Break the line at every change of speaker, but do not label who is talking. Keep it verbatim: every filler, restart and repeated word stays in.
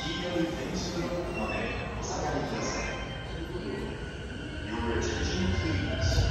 黄色い電子ブロックまでお下がりください。Your attention please.